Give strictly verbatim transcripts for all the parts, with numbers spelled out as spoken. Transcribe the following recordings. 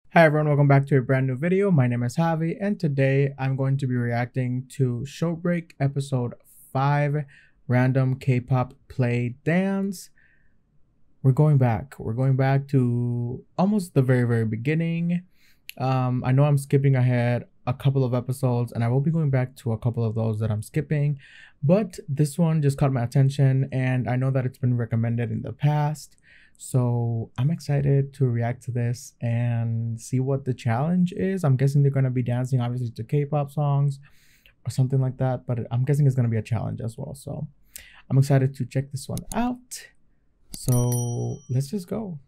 Hi everyone, welcome back to a brand new video. My name is Javi and today I'm going to be reacting to Showbreak episode five, Random K-pop Play Dance. We're going back. We're going back to almost the very, very beginning. Um, I know I'm skipping ahead a couple of episodes and I will be going back to a couple of those that I'm skipping, but this one just caught my attention and I know that it's been recommended in the past. So I'm excited to react to this and see what the challenge is. I'm guessing they're going to be dancing obviously to K-pop songs or something like that, but I'm guessing it's going to be a challenge as well. So I'm excited to check this one out. So let's just go.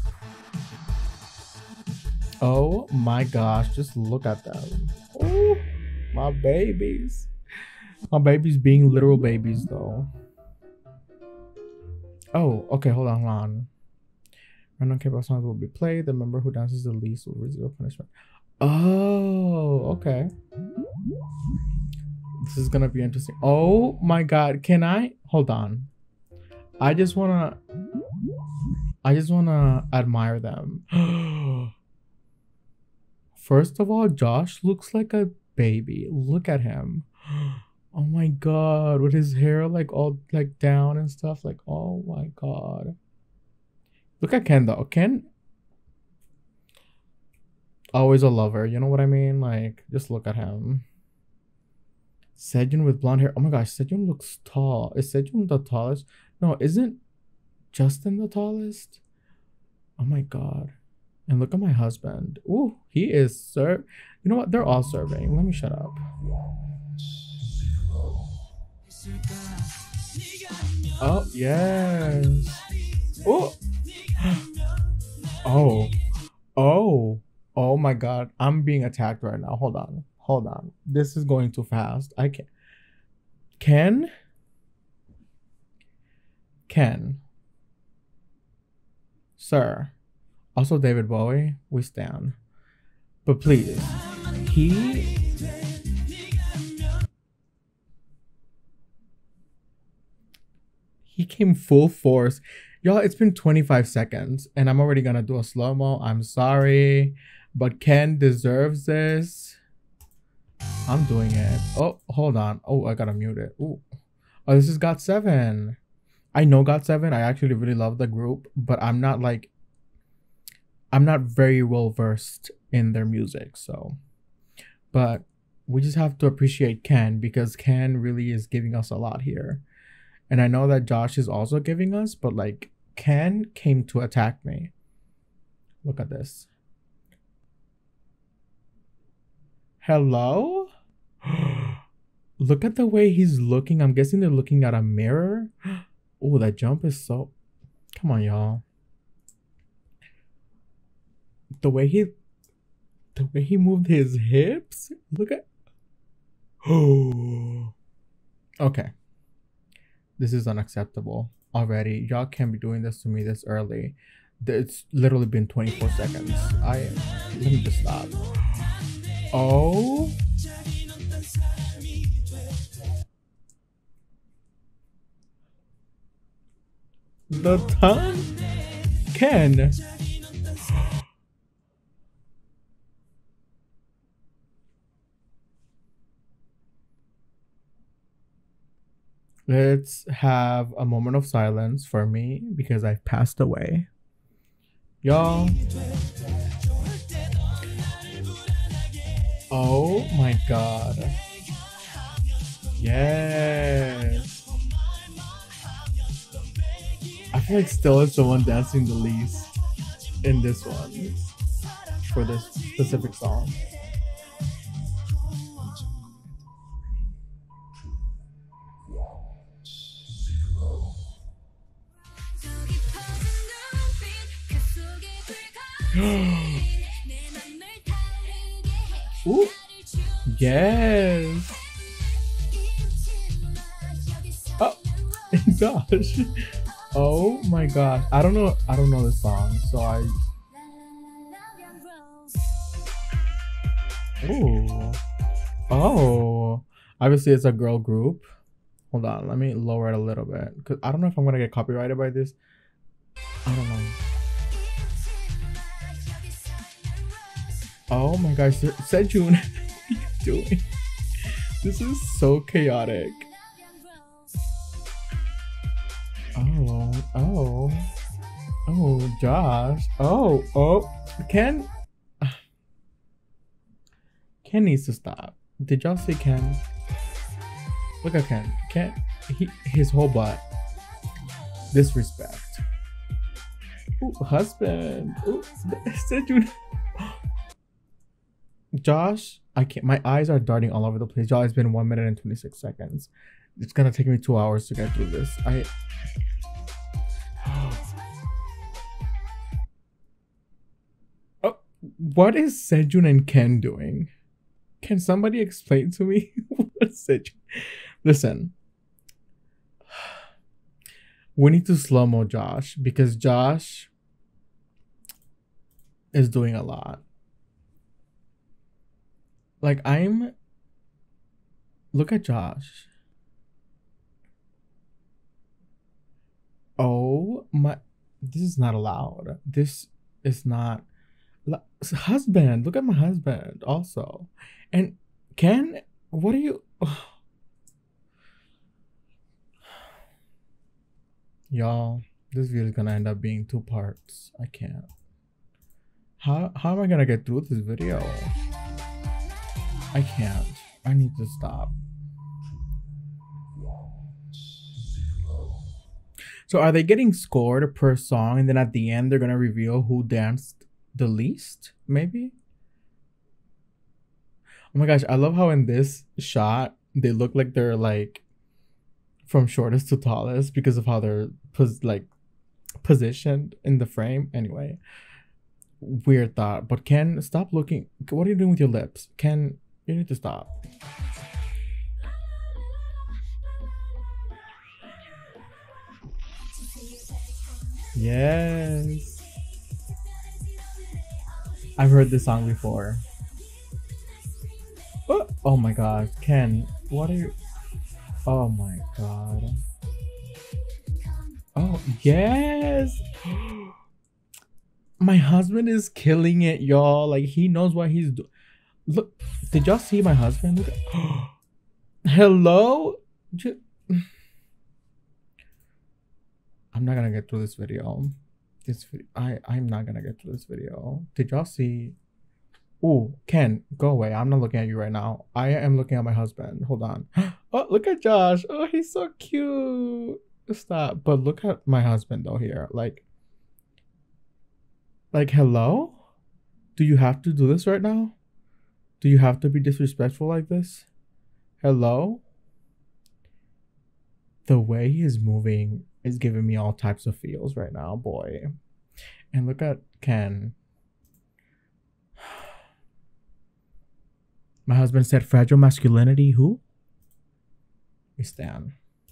Oh my gosh, just look at them. Oh, my babies. My babies being literal babies though. Oh, okay, hold on, hold on. Random K-pop songs will be played. The member who dances the least will receive a punishment. Oh, okay. This is gonna be interesting. Oh my god, can I hold on? I just wanna I just wanna admire them. First of all, Josh looks like a baby. Look at him. Oh my god, with his hair like all like down and stuff. Like, oh my god. Look at Ken though. Ken, always a lover. You know what I mean? Like, just look at him. Sejun with blonde hair. Oh my gosh, Sejun looks tall. Is Sejun the tallest? No, isn't Justin the tallest? Oh my god. And look at my husband. Ooh, he is sir. You know what? They're all serving. Let me shut up. Oh, yes. Oh. Oh. Oh. Oh my god. I'm being attacked right now. Hold on. Hold on. This is going too fast. I can't. Ken? Ken. Sir. Also David Bowie. We stand. But please. He... He came full force. Y'all, it's been twenty-five seconds and I'm already gonna do a slow-mo. I'm sorry, but Ken deserves this. I'm doing it. Oh, hold on. Oh, I gotta mute it. Ooh. Oh, this is got seven. I know got seven. I actually really love the group, but I'm not like, I'm not very well versed in their music. So, but we just have to appreciate Ken because Ken really is giving us a lot here. And I know that Josh is also giving us, but like Ken came to attack me. Look at this. Hello? Look at the way he's looking. I'm guessing they're looking at a mirror. Oh, that jump is so... Come on, y'all. The way he... The way he moved his hips. Look at... Oh. Okay. This is unacceptable already. Y'all can't be doing this to me this early. It's literally been twenty-four seconds. I let me just stop. Oh, the tongue. Ken. Let's have a moment of silence for me because I've passed away. Y'all. Oh my god. Yes. I feel like still is the one dancing the least in this one for this specific song. Ooh. Yes. Oh gosh. Oh my gosh. I don't know. I don't know the song, so I. Ooh. Oh. Obviously, it's a girl group. Hold on. Let me lower it a little bit because I don't know if I'm gonna get copyrighted by this. I don't know. Oh my gosh, Sejun, what are you doing? This is so chaotic. Oh, oh, oh, Josh. Oh, oh, Ken. Ken needs to stop. Did y'all see Ken? Look at Ken. Ken, he, his whole butt. Disrespect. Ooh, husband. Ooh, Sejun. Josh, I can't. My eyes are darting all over the place. Y'all, it's been one minute and twenty-six seconds. It's gonna take me two hours to get through this. I. Oh, what is Sejun and Ken doing? Can somebody explain to me what's Sejun? Listen, we need to slow mo Josh because Josh is doing a lot. Like I'm. Look at Josh. Oh my, this is not allowed. This is not husband. Look at my husband also. And Ken, what are you? Y'all, this video is gonna end up being two parts. I can't. How how am I gonna get through this video? I can't. I need to stop. So are they getting scored per song and then at the end they're gonna reveal who danced the least? Maybe? Oh my gosh, I love how in this shot they look like they're like from shortest to tallest because of how they're pos like positioned in the frame. Anyway, weird thought. But Ken, stop looking. What are you doing with your lips? Ken, you need to stop. Yes. I've heard this song before. Oh, oh my god, Ken, what are you? Oh my god. Oh, yes. My husband is killing it, y'all. Like, he knows what he's doing. Look, did y'all see my husband? Look at hello? I'm not gonna get through this video. This I I'm not gonna get through this video. Did y'all see? Oh, Ken, go away. I'm not looking at you right now. I am looking at my husband. Hold on. Oh, look at Josh. Oh, he's so cute. Stop. But look at my husband though here. Like, like hello? Do you have to do this right now? Do you have to be disrespectful like this? Hello? The way he is moving is giving me all types of feels right now, boy. And look at Ken. My husband said fragile masculinity. Who? We stand.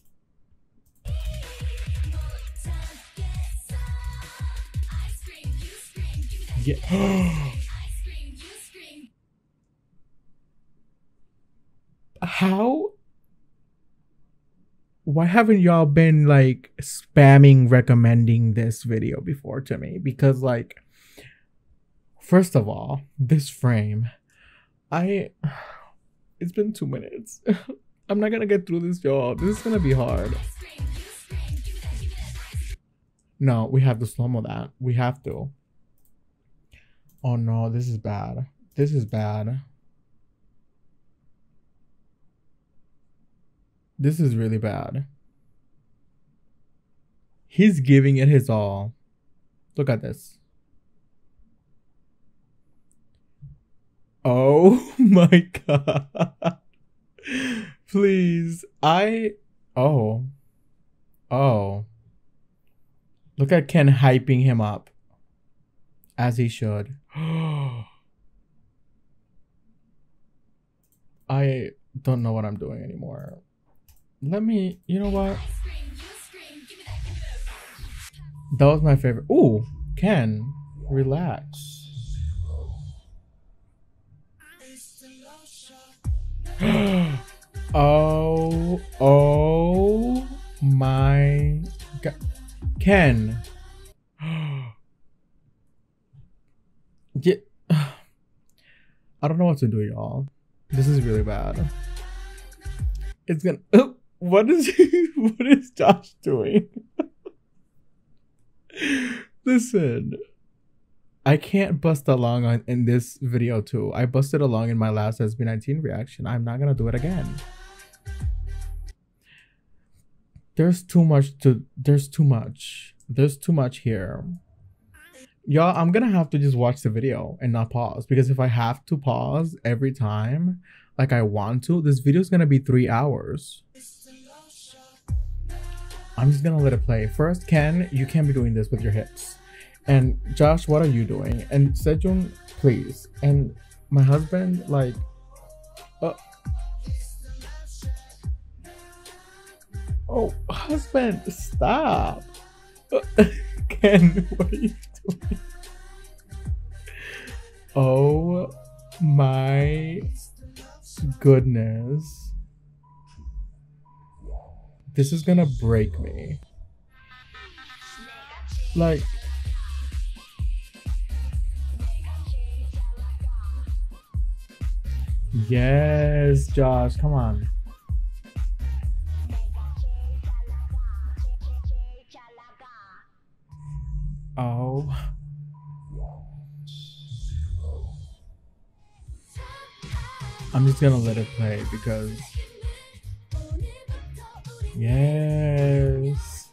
Yeah. How? Why haven't y'all been like spamming recommending this video before to me? Because like, first of all, this frame, I, it's been two minutes. I'm not gonna get through this, y'all. This is gonna be hard. No, we have to slow-mo that. We have to. Oh no, this is bad. This is bad. This is really bad. He's giving it his all. Look at this. Oh my god. Please. I... Oh. Oh. Look at Ken hyping him up. As he should. I don't know what I'm doing anymore. Let me, you know what? That was my favorite. Ooh, Ken, relax. Oh, oh my god. Ken. Yeah. I don't know what to do, y'all. This is really bad. It's gonna. Oh, what is what is Josh doing? Listen, I can't bust along on in this video too. I busted along in my last S B nineteen reaction. I'm not gonna do it again. There's too much to. There's too much. There's too much here. Y'all, I'm gonna have to just watch the video and not pause, because if I have to pause every time like I want to, this video is gonna be three hours. I'm just gonna let it play. First, Ken, you can't be doing this with your hips. And Josh, what are you doing? And Sejun, please. And my husband, like, uh, oh, husband, stop. Uh, Ken, what are you doing? Oh my goodness. This is gonna break me. Like, yes, Josh, come on. Oh. I'm just gonna let it play because yes.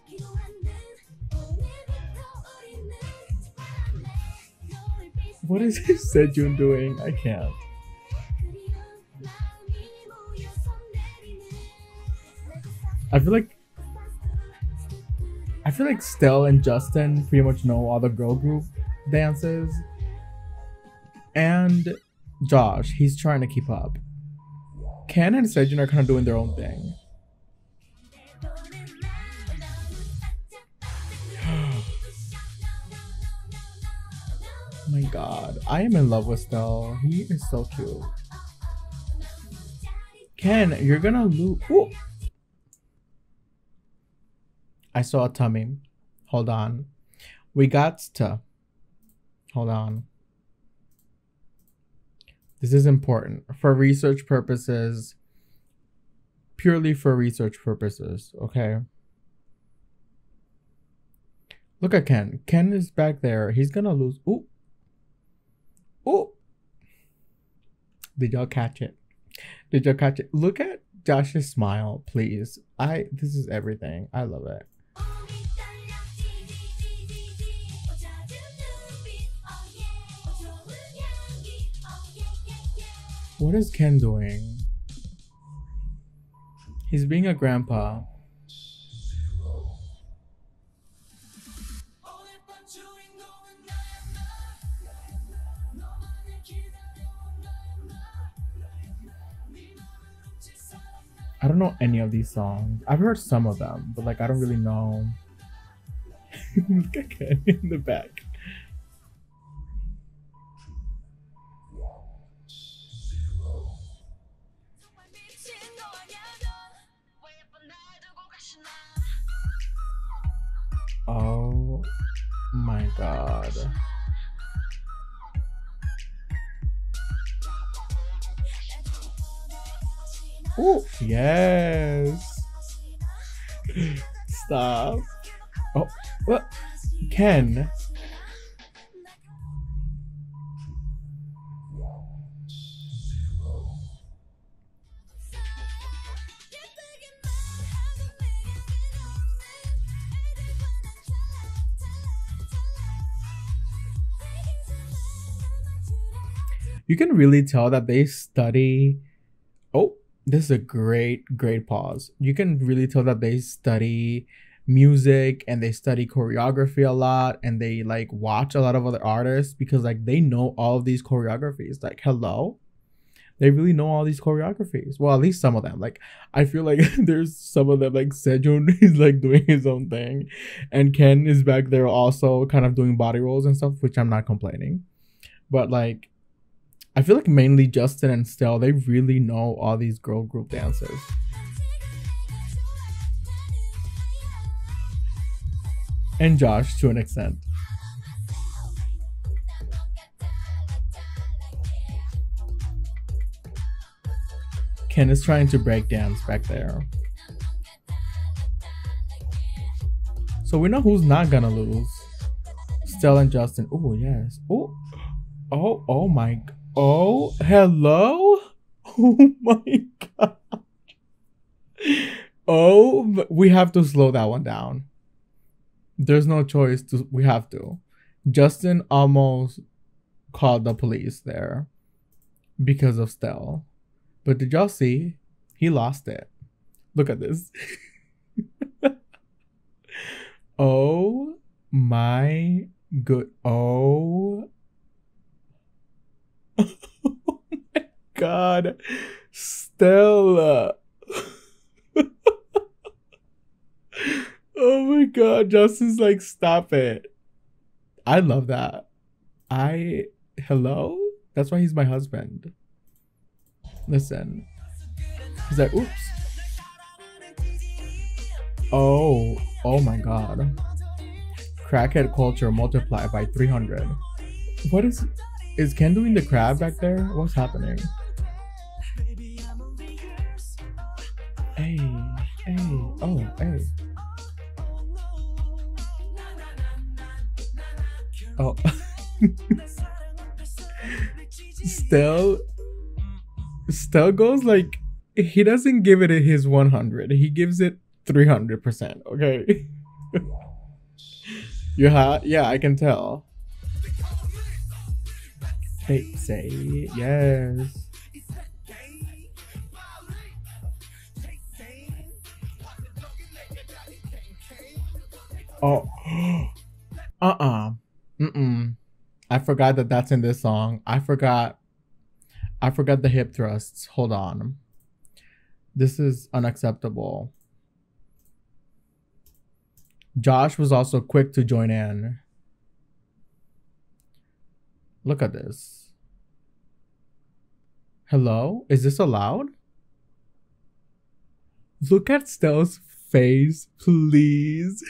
What is Sejun doing? I can't. I feel like I feel like Stell and Justin pretty much know all the girl group dances. And Josh, he's trying to keep up. Ken and Sejun are kind of doing their own thing. Oh my god, I am in love with Stell. He is so cute. Ken, you're gonna lose. Ooh. I saw a tummy. Hold on. We got to. Hold on. This is important for research purposes. Purely for research purposes, okay? Look at Ken. Ken is back there. He's gonna lose. Ooh. Ooh. Did y'all catch it? Did y'all catch it? Look at Josh's smile, please. I this is everything. I love it. What is Ken doing? He's being a grandpa. I don't know any of these songs. I've heard some of them, but like I don't really know. Look at Ken in the back. Oh my god. Oh, yes. Stop. Oh, what? Ken. You can really tell that they study. Oh, this is a great, great pause. You can really tell that they study music and they study choreography a lot, and they like watch a lot of other artists because like they know all of these choreographies. Like, hello, they really know all these choreographies. Well, at least some of them. Like, I feel like there's some of them, like Sejun is like doing his own thing, and Ken is back there also kind of doing body rolls and stuff, which I'm not complaining. But like, I feel like mainly Justin and Stell, they really know all these girl group dances. And Josh to an extent. Ken is trying to break dance back there. So we know who's not gonna lose. Stell and Justin. Oh, yes. Oh, oh, oh my. Oh, hello? Oh my god. Oh, we have to slow that one down. There's no choice. To, we have to. Justin almost called the police there because of Stell. But did y'all see? He lost it. Look at this. Oh my good. Oh. Oh my god. Stella. Oh my god. Justin's like, stop it. I love that. I. Hello? That's why he's my husband. Listen. He's like, oops. Oh. Oh my god. Crackhead culture multiplied by three hundred. What is... Is Ken doing the crab back there? What's happening? Hey. Hey. Oh, hey. Oh. Stell... Stell goes like... He doesn't give it his one hundred. He gives it three hundred percent, okay? You're hot? Yeah, I can tell. Hey, say yes. Oh. Uh-uh. Mm-mm. I forgot that that's in this song. I forgot. I forgot the hip thrusts. Hold on. This is unacceptable. Josh was also quick to join in. Look at this. Hello? Is this allowed? Look at Stell's face, please.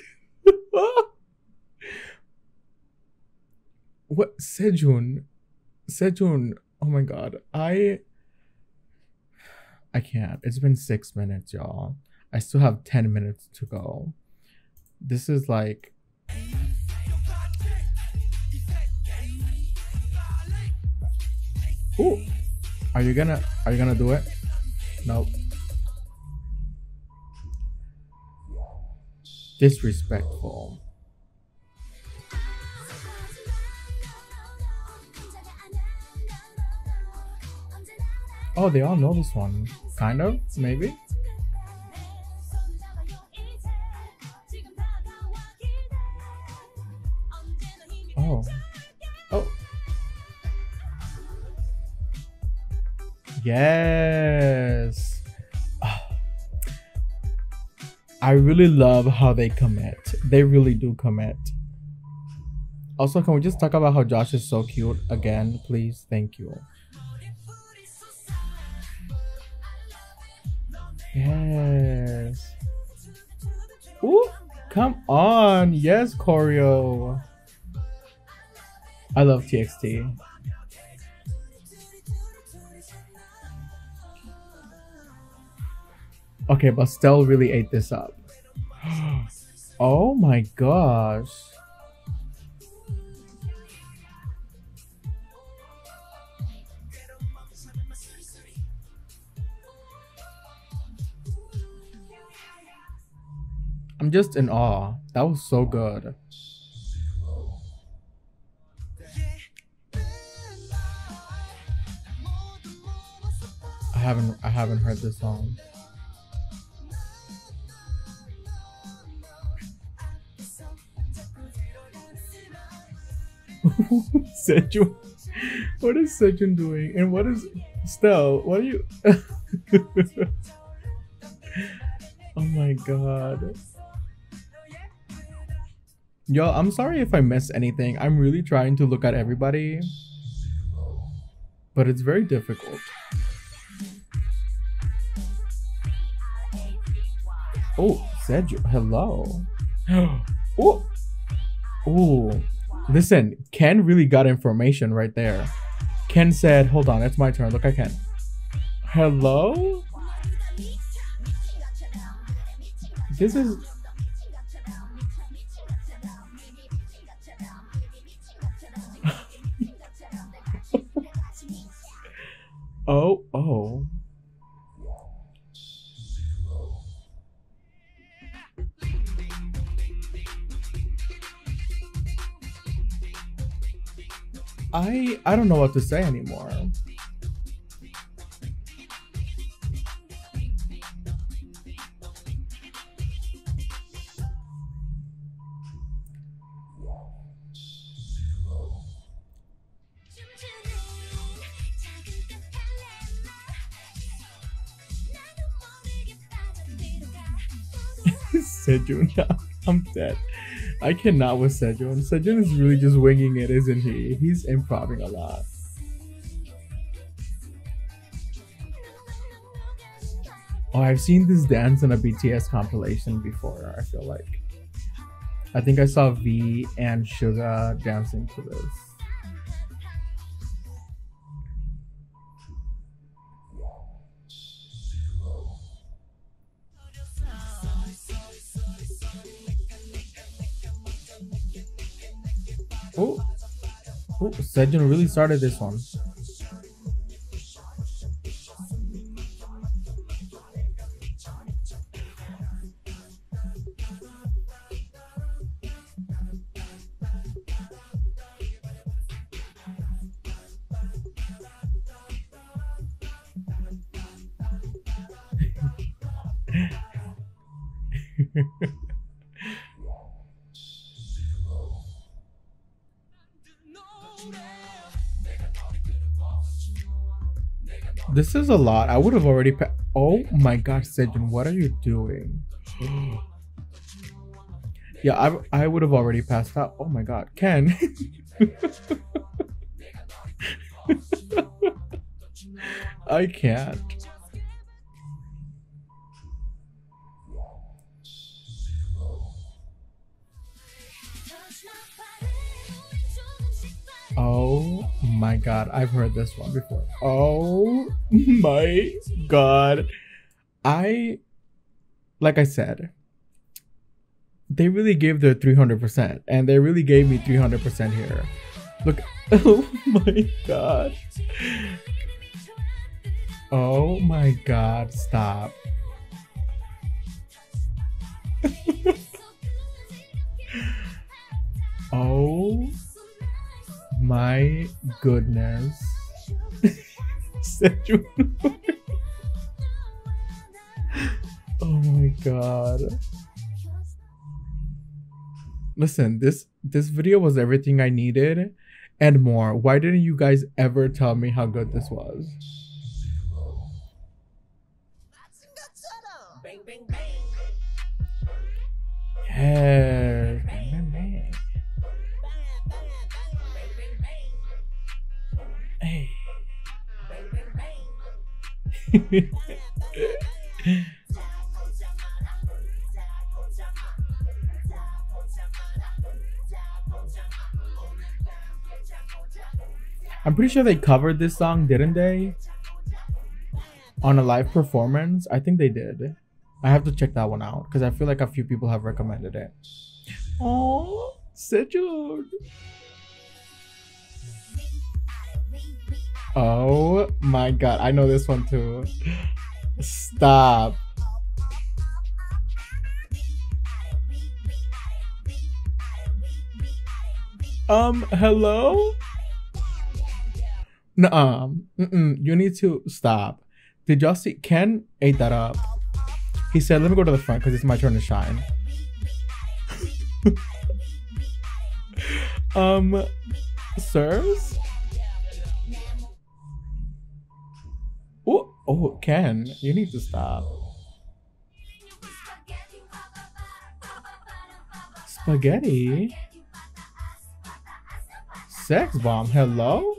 What? Sejun. Sejun. Oh my god. I... I can't. It's been six minutes, y'all. I still have ten minutes to go. This is like... Ooh. Are you gonna... Are you gonna do it? Nope. Disrespectful. Oh, they all know this one. Kind of, maybe. Oh. Oh. Yes. Oh. I really love how they commit. They really do commit. Also, can we just talk about how Josh is so cute again, please? Thank you. Yes. Ooh, come on. Yes, choreo. I love T X T. Okay, but Stell really ate this up. Oh my gosh. I'm just in awe. That was so good. I haven't I haven't heard this song. Sejun. What is Sejun doing? And what is Stell? What are you? Oh my god. Yo, I'm sorry if I miss anything. I'm really trying to look at everybody, but it's very difficult. Oh, Sejun, hello. Oh, oh. Listen, Ken really got information right there. Ken said, hold on, it's my turn. Look, I can. Hello? This is oh oh. I I don't know what to say anymore. Sejun, I'm dead. I cannot with Sejun. Sejun is really just winging it, isn't he? He's improving a lot. Oh, I've seen this dance in a B T S compilation before, I feel like. I think I saw V and Suga dancing to this. Oh, oh, Sejun really started this one. This is a lot. I would have already pa- oh my gosh, Sejun, what are you doing? Yeah, I, I would have already passed out. Oh my god, Ken. I can't. Oh my god, I've heard this one before. Oh my god. I, like I said, they really gave their three hundred percent, and they really gave me three hundred percent here. Look, oh my god. Oh my god, stop. Oh my goodness. Oh my god. Listen, this this video was everything I needed and more. Why didn't you guys ever tell me how good this was? Yeah. Hey. I'm pretty sure they covered this song, didn't they? On a live performance? I think they did. I have to check that one out because I feel like a few people have recommended it. Oh, Sejun. Oh my god, I know this one too. Stop. Um, hello? Nuh-uh. Mm-mm. You need to stop. Did y'all see? Ken ate that up. He said, let me go to the front because it's my turn to shine. um, sirs? Oh, oh, Ken, you need to stop. Spaghetti? Sex bomb, hello?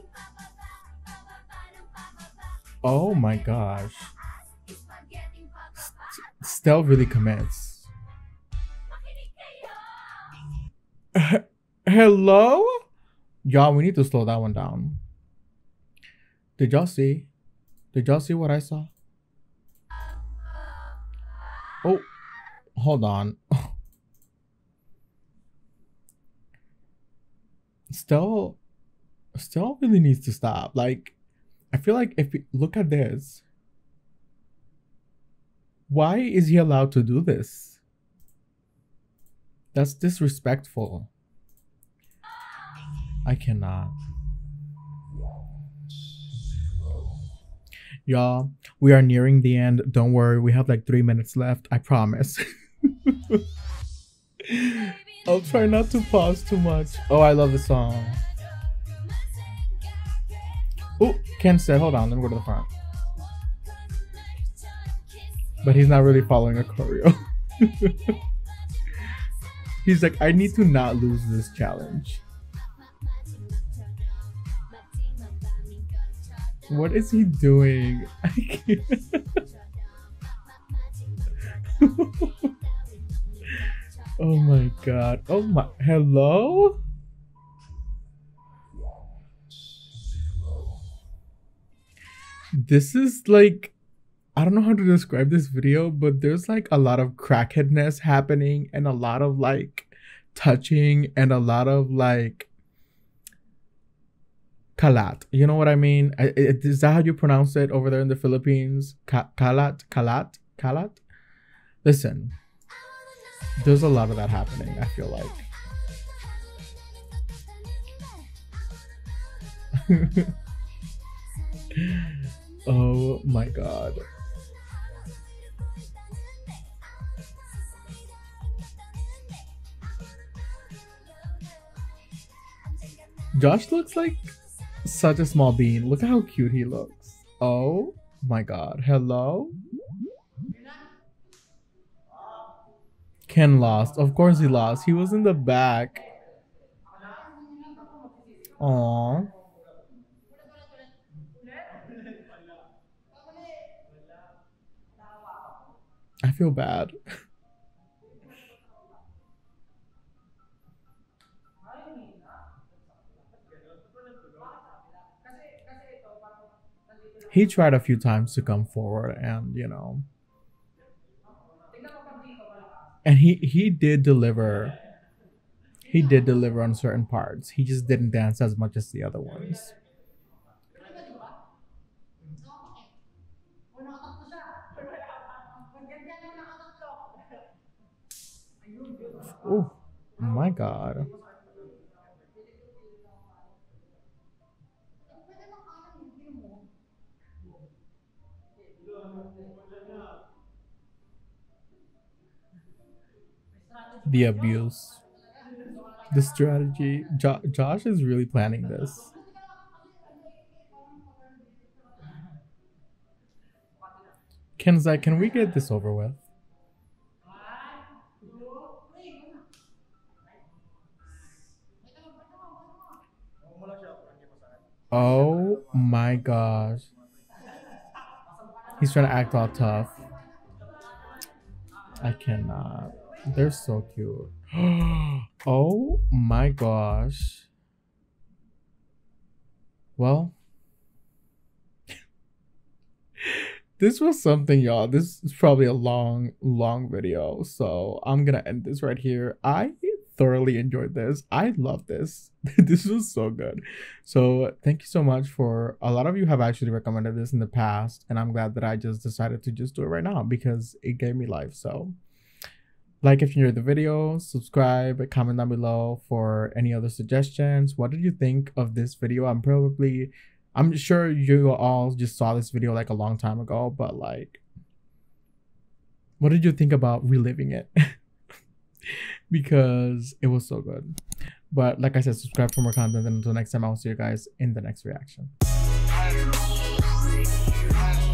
Oh my gosh. Stell really commits. Hello? Y'all, we need to slow that one down. Did y'all see? Did y'all see what I saw? Oh, hold on. Still, still really needs to stop. Like, I feel like if you look at this, why is he allowed to do this? That's disrespectful. I cannot. Y'all, we are nearing the end. Don't worry, we have like three minutes left. I promise. I'll try not to pause too much. Oh, I love the song. Oh, Ken said, hold on, let me go to the front. But he's not really following a choreo. He's like, I need to not lose this challenge. What is he doing? I can't. Oh my god. Oh my. Hello? This is like, I don't know how to describe this video, but there's like a lot of crackheadness happening and a lot of like touching and a lot of like kalat. You know what I mean? I, it, is that how you pronounce it over there in the Philippines? Ka kalat? Kalat? Kalat? Listen, there's a lot of that happening, I feel like. Oh my god. Josh looks like such a small bean. Look at how cute he looks. Oh my god. Hello? Ken lost. Of course he lost. He was in the back. Aww. I feel bad. He tried a few times to come forward and, you know, and he, he did deliver. He did deliver on certain parts. He just didn't dance as much as the other ones. Oh my god. The abuse. The strategy. Jo Josh is really planning this. Ken's like, can we get this over with? Oh my gosh. He's trying to act all tough. I cannot. They're so cute. Oh my gosh. Well, this was something, y'all. This is probably a long, long video. So I'm gonna end this right here. I thoroughly enjoyed this. I love this. This was so good. So thank you so much. For a lot of you have actually recommended this in the past, and I'm glad that I just decided to just do it right now because it gave me life. So like if you enjoyed the video, subscribe, comment down below for any other suggestions. What did you think of this video? I'm probably I'm sure you all just saw this video like a long time ago, but like, what did you think about reliving it? Because it was so good. But like I said, subscribe for more content, and until next time, I'll see you guys in the next reaction.